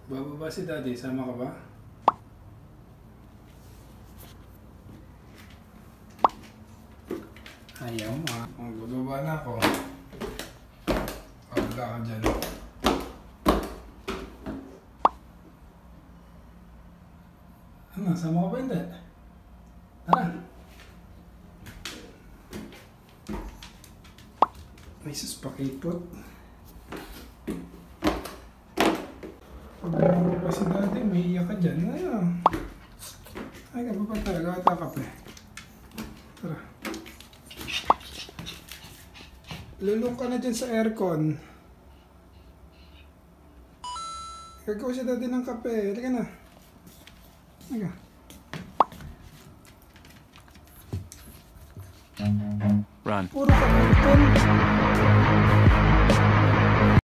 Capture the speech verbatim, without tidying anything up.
Bababa si Daddy, sama ka ba? Ayaw mo ha. Magbababa na ako. Wala ka dyan. Ano, sama ka ba hindi? Tara. May suspakipot. Pag-bababa pa si Daddy, may iyak ka dyan. Ayaw. Ay, ka pa pa talaga. Ata ka pa eh. Tara. Lulong ka na dyan sa aircon. Gagawa siya Daddy ng kape. Halika na. Halika. Run. Puro ka aircon.